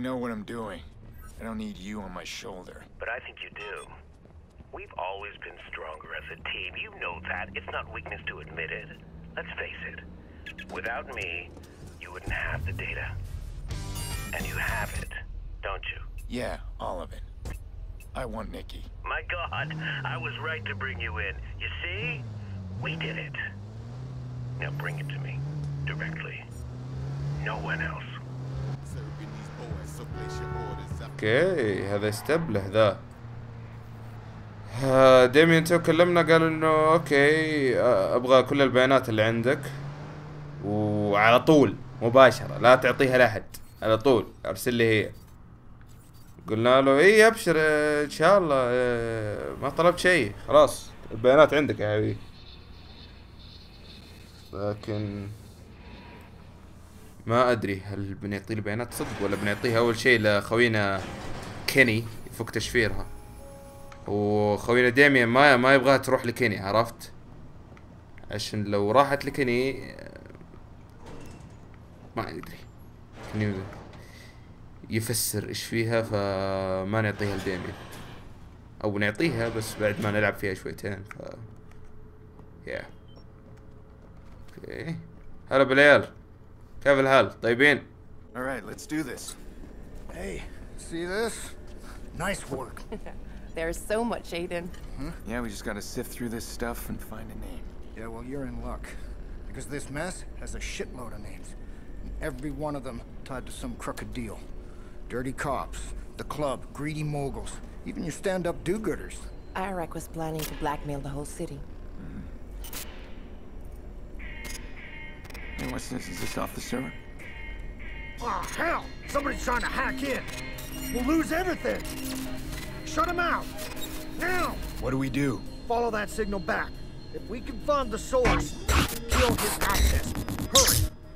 know what I'm doing. I don't need you on my shoulder. But I think you do. We've always been stronger as a team. You know that. It's not weakness to admit it. Let's face it. Without me, you wouldn't have the data. And you have it, don't you? Yeah, all of it. I want Nikki. My God, I was right to bring you in. You see? We did it. Now bring it to me. Directly. No one else. اوكي هذا يستبله ذا. ديمين تو كلمنا قال انه اوكي ابغى كل البيانات اللي عندك وعلى طول مباشرة، لا تعطيها لأحد، على طول ارسل لي هي. قلنا له اي ابشر ان شاء الله، ما طلبت شيء، خلاص البيانات عندك يا حبيبي. لكن ما ادري هل بنعطيه البيانات صدق ولا بنعطيها اول شيء لخوينا كيني يفك تشفيرها، وخوينا ديميان ما يبغاها تروح لكيني، عرفت؟ عشان لو راحت لكيني ما ادري كيني يفسر ايش فيها، فما نعطيها لديميان، او نعطيها بس بعد ما نلعب فيها شويتين. ف يا اوكي هلا بالعيال، كيف الحال؟ طيبين؟ All right, let's do this. Hey, see this? Nice work. There's so much, Aiden. Huh? Yeah, we just gotta sift through this stuff and find a name. Yeah, well, you're in luck. Because this mess has a shitload of names. And every one of them tied to some crooked deal. Dirty cops, the club, greedy moguls, even your stand-up do-gooders. Iraq was planning to blackmail the whole city. Hey, what's this? Is this off the server? Oh, hell! Somebody's trying to hack in. We'll lose everything. Shut him out. Now! What do we do? Follow that signal back. If we can find the source, kill his access. Hurry!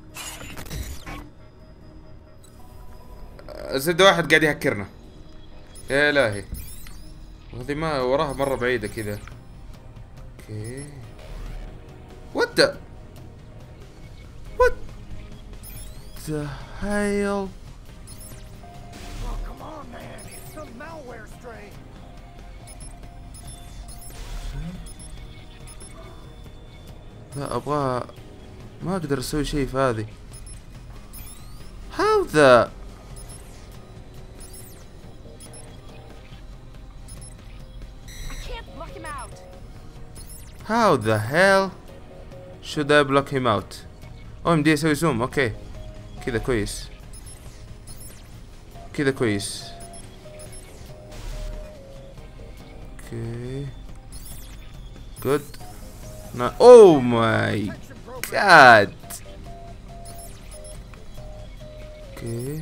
زد واحد قاعد يهكرنا، يا الهي. وهذه ما وراها مرة بعيدة كذا. اوكي What the hell? Oh, come on, man. It's some malware strain. لا ابغى، ما اقدر اسوي شيء في هذه. How the How the hell should I block him out? يمدي اسوي زوم. اوكي كذا كويس، كذا كويس. اوكي good. Oh my god. اوكي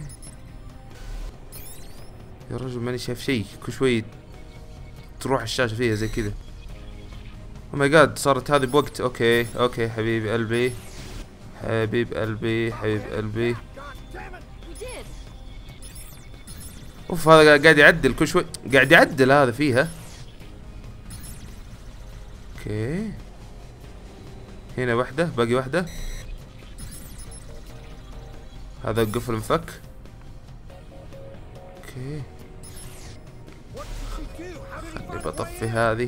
يا رجل ماني شايف شيء، كل شوي تروح الشاشة فيها زي كذا. او ماي جاد صارت هذه بوقت. اوكي حبيب قلبي، حبيب قلبي، حبيب قلبي. اوف هذا قاعد يعدل كل شوي، قاعد يعدل هذا فيها. اوكي هنا واحدة، باقي واحدة. هذا القفل مفك. اوكي خلي بطفي هذه.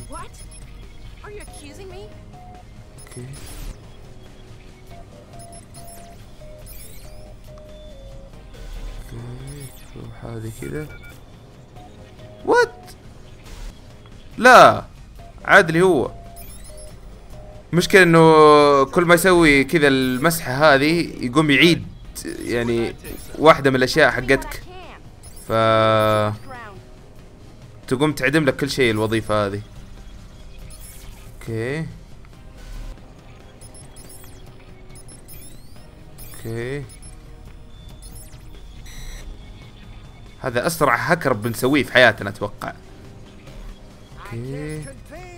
اوكي شوف هذه كذا. وات لا عادلي هو مشكلة انه كل ما يسوي كذا المسحة هذه يقوم يعيد يعني واحدة من الاشياء حقتك، ف تقوم تعدم لك كل شيء الوظيفة هذه. اوكي هذا اسرع هكر بنسويه في حياتنا اتوقع. اوكي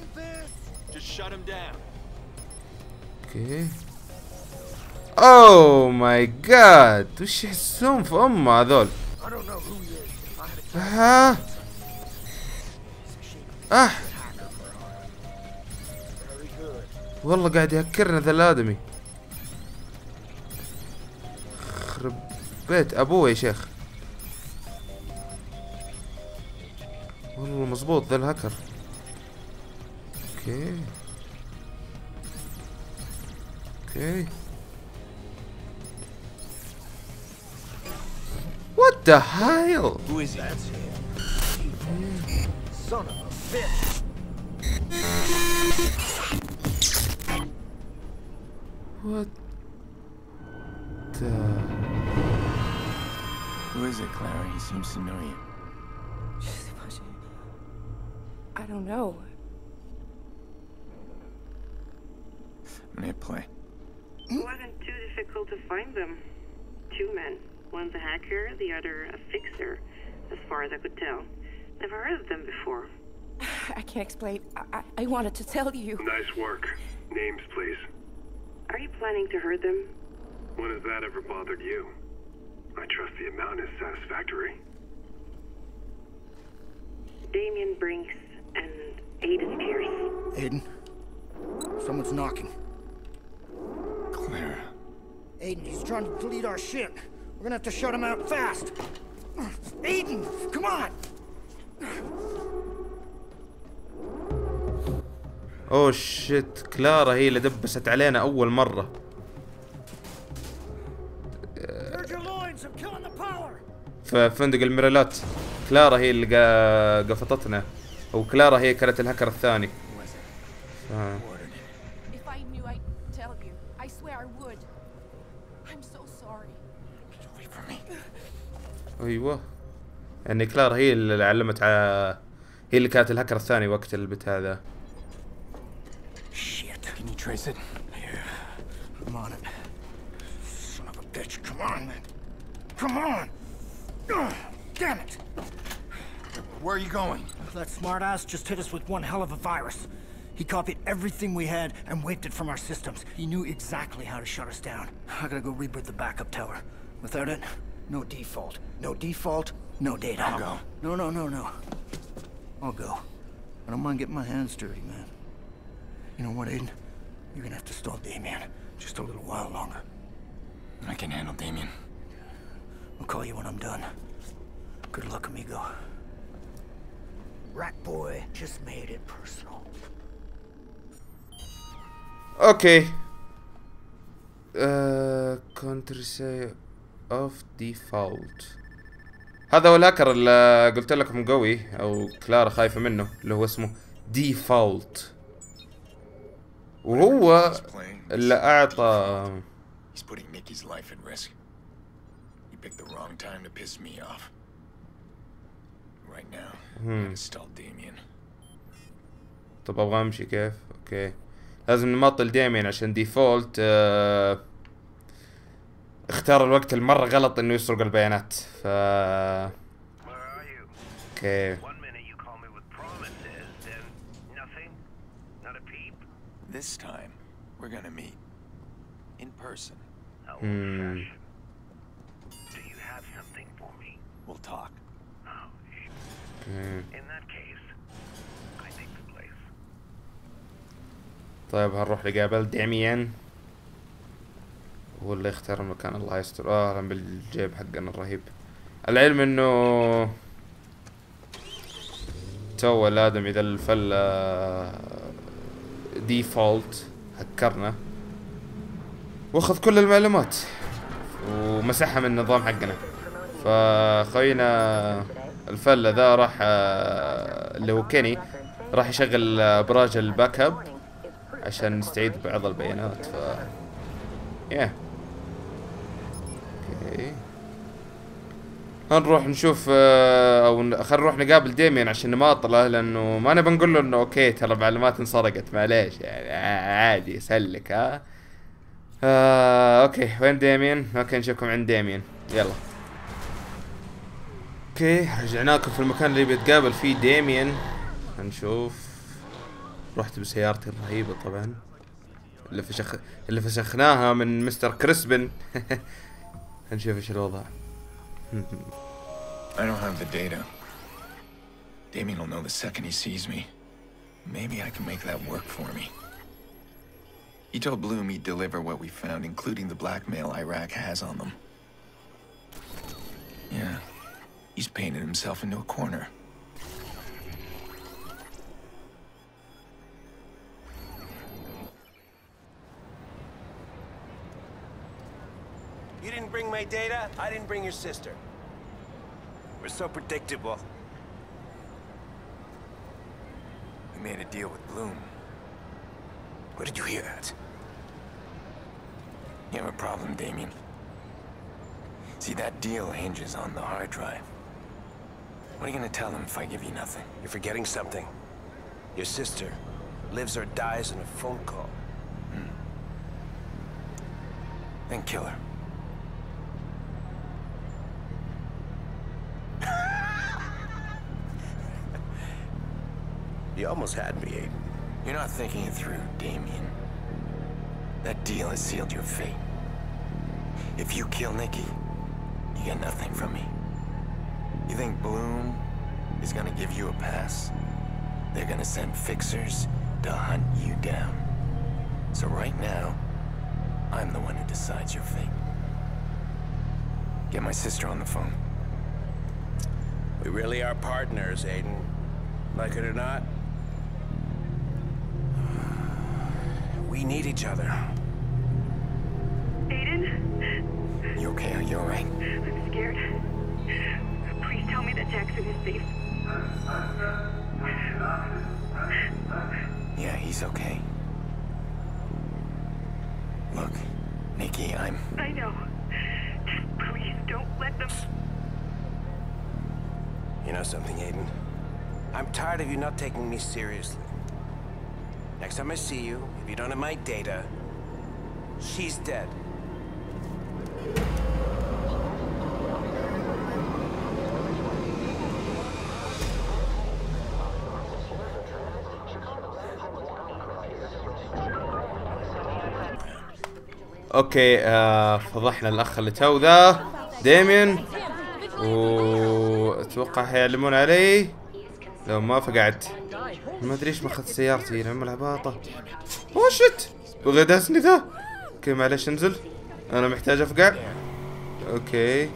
اوه ماي جاد، وش يحسون في امه هذول؟ والله قاعد يهكرنا ذا الادمي، خرب بيت ابوه يا شيخ. والله مظبوط ذا الهاكر. اوكي اوكي. What the hell? Who is he? Son of a bitch! What the... Who is it, Clara? He seems to know you. I don't know. I'm gonna hit play. It wasn't too difficult to find them. 2 men. One's a hacker, the other a fixer, as far as I could tell. Never heard of them before. I can't explain. I wanted to tell you. Nice work. Names, please. Are you planning to hurt them? When has that ever bothered you? I trust the amount is satisfactory. Damien Brinks and Aiden Pierce. Aiden? Someone's knocking. Clara. Aiden, he's trying to delete our shit. We're gonna have to shut him out fast. Aiden, come on! اوه شيت، كلارا هي اللي دبست علينا اول مرة. في فندق الميرالات كلارا هي اللي قفطتنا، وكلارا هي كانت الهكر الثاني. If I knew I'd tell you. I swear I would. I'm so sorry. Get away from me. ايوه يعني كلارا هي اللي علمت على، هي اللي كانت الهكر الثاني وقت البتاع ذا. Shit. Can you trace it? Yeah. I'm on it. Son of a bitch. Come on, man. Come on! Damn it! Where are you going? That smartass just hit us with one hell of a virus. He copied everything we had and wiped it from our systems. He knew exactly how to shut us down. I gotta go reboot the backup tower. Without it, no default. No default, no data. I'll go. No. I'll go. I don't mind getting my hands dirty, man. You know what, Aiden? You're gonna have to stall Damien just a little while longer. I can handle Damien. I'll call you when I'm done. Good luck, amigo. Rat boy just made it personal. اوكي. كونتري سي اوف ديفولت. هذا هو الهاكر اللي قلت لكم قوي، او كلارا خايفة منه، اللي هو اسمه ديفولت، وهو اللي اعطى. He's putting Nikki's life at risk. You picked the wrong time to piss me off. Right now, I'm gonna stall Damien. طب ابغى امشي كيف؟ اوكي لازم نماطل ديمين عشان ديفولت اختار الوقت المرة غلط انه يسرق البيانات. ف اوكي. This time, we're gonna meet in person. Do you have something for me? We'll talk. In that case, I take the place. طيب هنروح نقابل ديميان، هو اللي يختار المكان. الله يستر. اهلا بالجيب حقنا الرهيب. العلم انه تو الادم اذا الفل ديفولت هكرنا واخذ كل المعلومات ومسحها من النظام حقنا. فخوينا الفل ذا راح اللي هو كيني راح يشغل ابراج الباك اب عشان نستعيد بعض البيانات. ف اوكي هنروح نشوف او خلينا نروح نقابل ديمين عشان نماطله، لانه ما نبي نقول له انه اوكي ترى معلومات انسرقت، معليش يعني عادي سلك. اوكي وين ديمين؟ اوكي نشوفكم عند ديمين. يلا اوكي رجعناكم في المكان اللي بيتقابل فيه ديمين. هنشوف. رحت بسيارتي الرهيبة طبعا اللي فسخناها من مستر كريسبن. هنشوف ايش الوضع. I don't have the data. Damien will know the second he sees me. Maybe I can make that work for me. He told Bloom he'd deliver what we found, including the blackmail Iraq has on them. Yeah, he's painted himself into a corner. my data, I didn't bring your sister. We're so predictable. We made a deal with Bloom. Where did you hear that? You have a problem, Damien. See, that deal hinges on the hard drive. What are you gonna tell them if I give you nothing? You're forgetting something. Your sister lives or dies in a phone call. Then kill her. You almost had me, Aiden. You're not thinking it through, Damien. That deal has sealed your fate. If you kill Nikki, you get nothing from me. You think Bloom is gonna give you a pass? They're gonna send fixers to hunt you down. So right now, I'm the one who decides your fate. Get my sister on the phone. We really are partners, Aiden. Like it or not. We need each other. Aiden? You okay? Are you alright? I'm scared. Please tell me that Jackson is safe. Yeah, he's okay. Look, Nikki, I know. Just please don't let them... You know something, Aiden? I'm tired of you not taking me seriously. Next time I see you, if you don't have my data, she's dead. اوكي فضحنا الاخ اللي تو ذا ديمين، واتوقع حيعلمون علي لو ما فقعت. ما ادري ايش ما اخذت سيارتي لما العباطه. اوه شت، بغى داسني ذا. اوكي معلش انزل، انا محتاج افقع. اوكي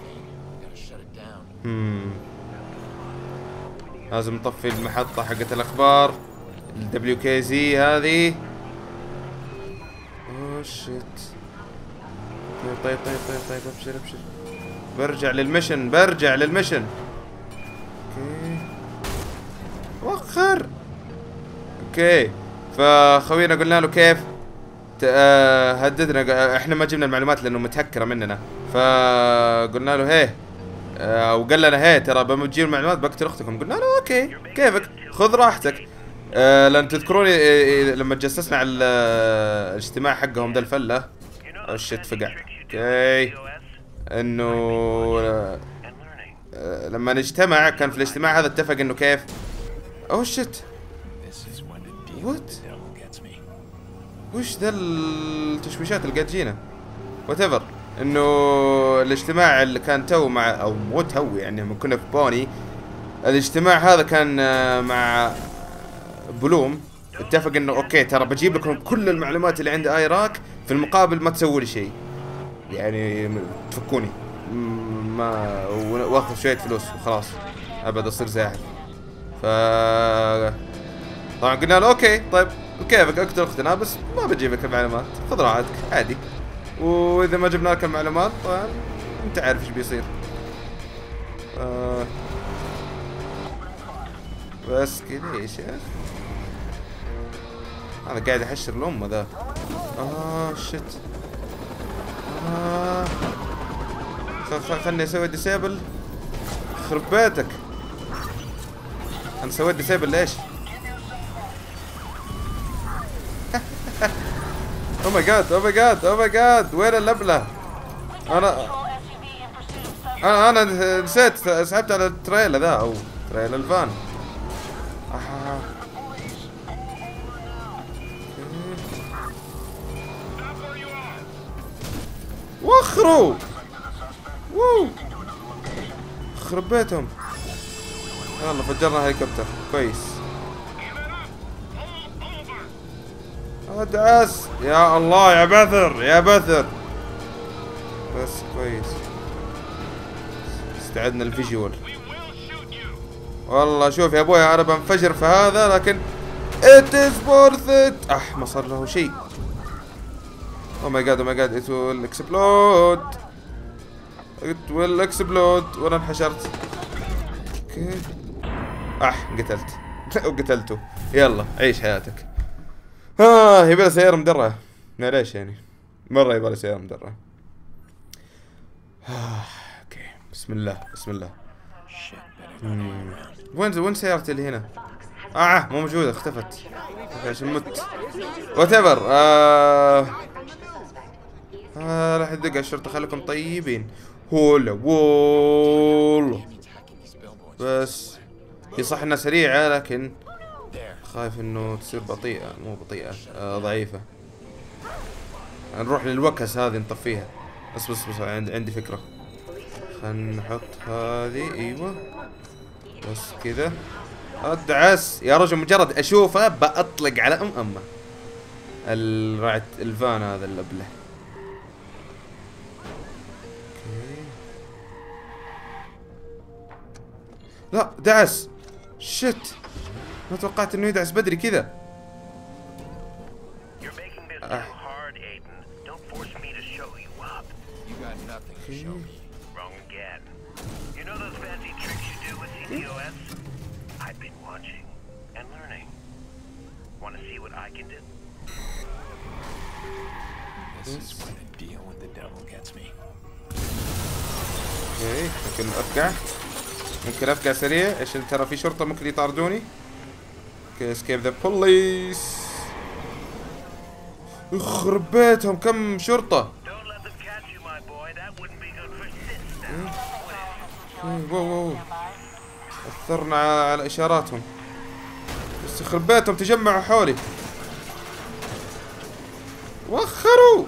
لازم نطفي المحطه حقت الاخبار الWKZ هذه. اوه شت. طيب ابشر برجع للمشن. اوكي وخر. اوكي فخوينا قلنا له كيف هددنا، احنا ما جبنا المعلومات لانه متهكره مننا، فقلنا له هيه وقال لنا هيه ترى بمجيب المعلومات بقتل اختكم. قلنا له اوكي كيفك خذ راحتك. لان تذكروني لما تجسسنا على الاجتماع حقهم ذا الفله. او شت فقع. اوكي انه لما نجتمع كان في الاجتماع هذا اتفق انه كيف. اوه شت وات وش ذا التشويشات اللي قاعد تجينا. وات ايفر انه الاجتماع اللي كان تو مع او مو تو يعني لما كنا في بوني، الاجتماع هذا كان مع بلوم. اتفق انه اوكي ترى بجيب لكم كل المعلومات اللي عند ايراك في المقابل ما تسووا لي شيء، يعني تفكوني ما واخذ شويه فلوس وخلاص ابد اصير زاهد. ف طبعا قلنا له اوكي طيب كيفك اقتل اختنا بس ما بجيب لك المعلومات، خذ راحتك عادي، واذا ما جبنا لك المعلومات طبعا انت عارف ايش بيصير. بس كذا يا شيخ انا قاعد احشر الامه ذا. شت. خلني اسوي ديسيبل. خرب بيتك انا سويت ديسيبل ليش؟ او ماي جاد وين اللبله؟ انا نسيت سحبت على التريلا ذا او تريلا الفان. وخروا خرب بيتهم. يلا فجرنا هليكوبتر كويس. ادعس يا الله يا بثر بس كويس. استعدنا الفيجوال. والله شوف يا ابوي انا بنفجر في هذا لكن it is worth it. ما صار له شيء. Oh my god it will explode. ولا اكسبلود وانا انحشرت. اوكي قتلت وقتلته. يلا عيش حياتك. يبي له سيارة مدرعة. معليش يعني مرة يبي له سيارة مدرعة. اوكي بسم الله بسم الله. وين سيارتي اللي هنا؟ مو موجودة اختفت عشان مت. واتيفر. راح يدق الشرطة. خليكم طيبين. هولا والله بس هي صح انها سريعة لكن خايف انه تصير بطيئة. مو بطيئة ضعيفة. نروح للوكس هذه نطفيها. بس عندي فكرة. خلنا نحط هذه. ايوه بس كذا. ادعس يا رجل. مجرد اشوفه بأطلق على امه. الفان هذا الابله. لا دعس. شت ما توقعت انه يدعس بدري كذا. ممكن افقع سريع عشان ترى في شرطة ممكن يطاردوني. اوكي اسكيب ذا بوليس. يخرب بيتهم كم شرطة. واو اثرنا على اشاراتهم. بس يخرب بيتهم تجمعوا حولي. وخروا.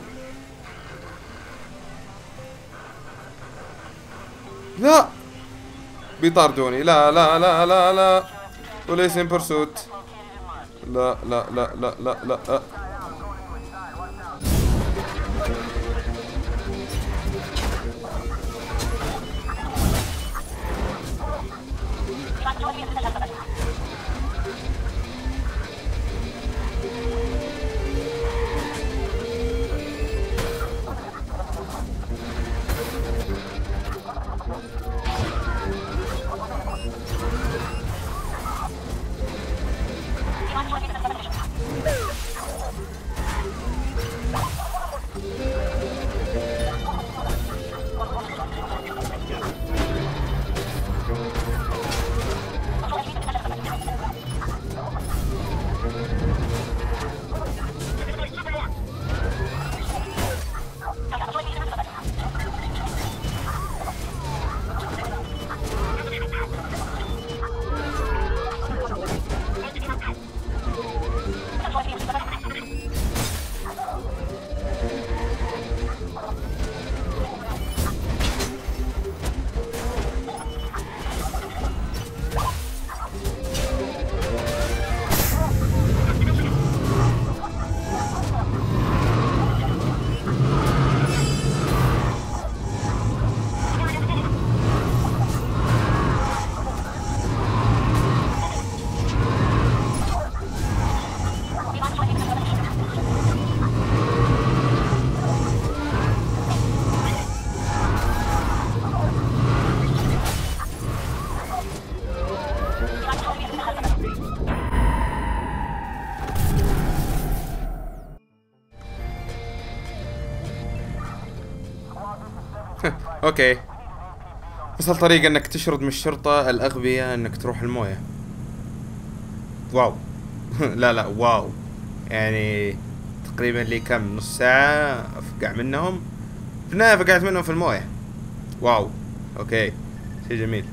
لا بيطاردوني. لا لا لا لا لا. بوليس ان برسوت. لا لا لا لا لا لا. اوكي اسهل طريقة انك تشرد من الشرطة الاغبياء انك تروح الموية. واو لا لا واو. يعني تقريبا لي كم نص ساعة افقع منهم. في النهاية فقعت منهم في الموية. واو اوكي شيء جميل.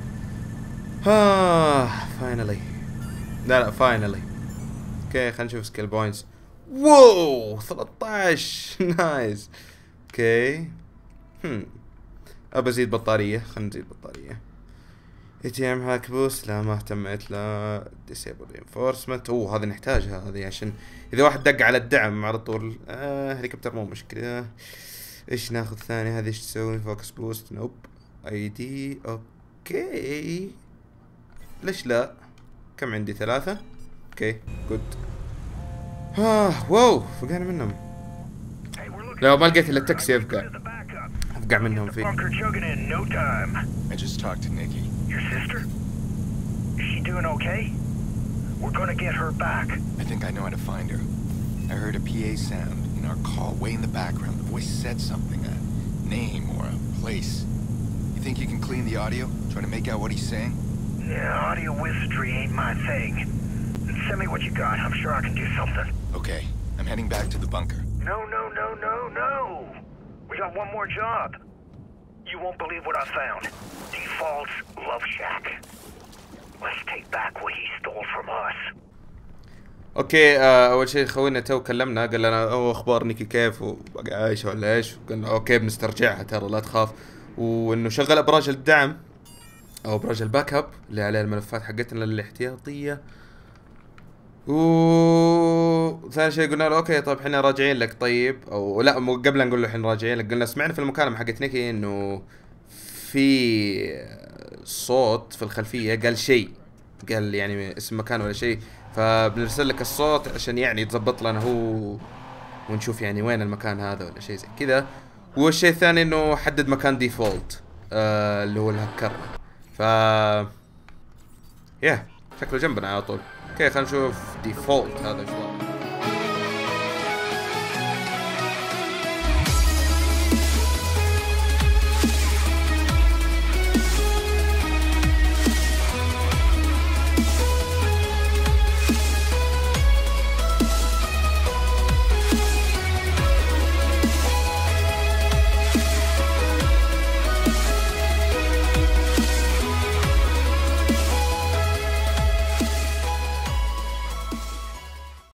فاينلي. لا فاينلي. اوكي خلينا نشوف سكيل بوينتس. واو 13 نايس. اوكي ابى ازيد بطارية. خلنا نزيد بطارية. ATM هاك بوست. لا ما اهتميت. لا disable reinforcement. هذه نحتاجها هذه عشان اذا واحد دق على الدعم على طول. هليكوبتر مو مشكلة. ايش ناخذ ثاني؟ هذه ايش تسوي؟ فوكس بوست. نوب. ID. اوكي ليش لا. كم عندي؟ 3. اوكي جود. واو فقعنا منهم. لو ما لقيت الا التاكسي افقع وقع منهم فيه. Bunker chugging in no time. I just talked to Nikki. Your sister? Is she doing okay? We're gonna get her back. I think I know how to find her. I heard a PA sound in our call way in the background. The voice said something, a name or a place. You think you can clean the audio? Try to make out what he's saying? Yeah, audio wizardry ain't my thing. Send me what you got. I'm sure I can do something. Okay, I'm heading back to the bunker. No. We got one more job. You won't believe what I found. Default's Love Shack. Let's take back what he stole from us. اوكي اول شيء خوينا تو كلمنا قال لنا اخبار نيكي كيف وبقى عايشه ولا ايش؟ قلنا اوكي بنسترجعها ترى لا تخاف، وانه شغل ابراج الدعم او ابراج الباك اب اللي عليها الملفات حقتنا الاحتياطيه. وثاني شيء قلنا له اوكي طيب احنا راجعين لك. طيب او لا قبل لا نقول له احنا راجعين لك قلنا سمعنا في المكالمه حقت نيكي انه في صوت في الخلفيه قال شيء، قال يعني اسم مكان ولا شيء، فبنرسل لك الصوت عشان يعني تضبط لنا هو ونشوف يعني وين المكان هذا ولا شيء زي كذا. والشيء الثاني انه حدد مكان ديفولت اللي هو الهكر. ف يا شكله جنبنا على طول. اوكي خلينا نشوف ديفولت هذا شو